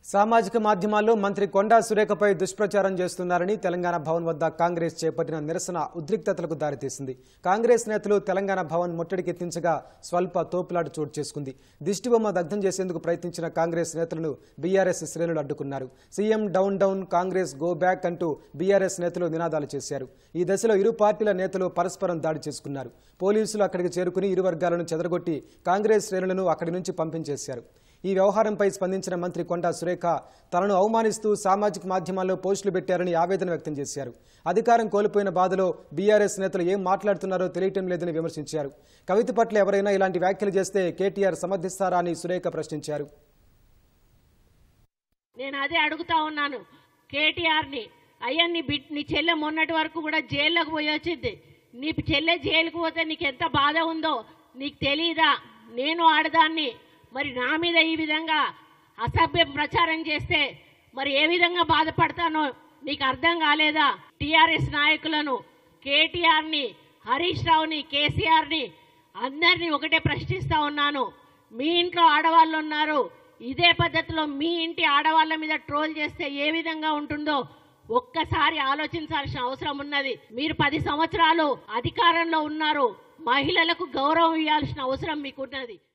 సామాజిక మాధ్యమాల్లో మంత్రి కొండా సురేఖపై దుష్ప్రచారం చేస్తున్నారని తెలంగాణ భవన్ వద్ద కాంగ్రెస్ చేపట్టిన నిరసన ఉద్రిక్తతలకు దారితీసింది. కాంగ్రెస్ నేతలు తెలంగాణ భవన్ ముట్టడికెత్తించగా స్వల్ప తోపులాట చోటు చేసుకుంది. దిష్టిబొమ్మ దగ్ధం చేసేందుకు ప్రయత్నించిన కాంగ్రెస్ నేతలను బీఆర్ఎస్ శ్రేణులు అడ్డుకున్నారు. CM down down, Congress go back అంటూ బీఆర్ఎస్ నేతలు నినాదాలు చేశారు. ఈ దశలో ఇరు పార్టీల నేతలు పరస్పరం దాడి చేసుకున్నారు. పోలీసులు అక్కడికి చేరుకుని ఇరు వర్గాలను చెదరగొట్టి కాంగ్రెస్ శ్రేణులను అక్కడి నుంచి పంపించేశారు. ఈ వ్యవహారంపై స్పందించిన మంత్రి కొండా సురేఖ తనను అవమానిస్తూ సామాజిక మాధ్యమాల్లో పోస్టులు పెట్టారని ఆవేదన వ్యక్తం చేశారు. అధికారం కోల్పోయిన బాధలో బీఆర్ఎస్ నేతలు ఏం మాట్లాడుతున్నారో తెలియటం లేదని విమర్శించారు. కవిత పట్ల ఎవరైనా ఇలాంటి వ్యాఖ్యలు చేస్తే కేటీఆర్ సమర్థిస్తారా అని సురేఖ ప్రశ్నించారు. నేను అదే అడుగుతా ఉన్నాను కేటీఆర్ని, అయ్యా నీ చెల్లె మొన్నటి వరకు కూడా జైల్లోకి పోయి వచ్చింది. నీ చెల్లె జైలుకు పోతే నీకు ఎంత బాధ ఉందో నీకు తెలీదా? నేను ఆడదాన్ని, మరి నా మీద ఈ విధంగా అసభ్య ప్రచారం చేస్తే మరి ఏ విధంగా బాధపడతానో నీకు అర్థం కాలేదా? టీఆర్ఎస్ నాయకులను, కేటీఆర్ని, హరీష్ రావుని, కేసీఆర్ని అందరినీ ఒకటే ప్రశ్నిస్తా ఉన్నాను. మీ ఇంట్లో ఆడవాళ్ళు ఉన్నారు, ఇదే పద్ధతిలో మీ ఇంటి ఆడవాళ్ళ మీద ట్రోల్ చేస్తే ఏ విధంగా ఉంటుందో ఒక్కసారి ఆలోచించాల్సిన అవసరం ఉన్నది. మీరు 10 సంవత్సరాలు అధికారంలో ఉన్నారు, మహిళలకు గౌరవం ఇవ్వాల్సిన అవసరం మీకున్నది.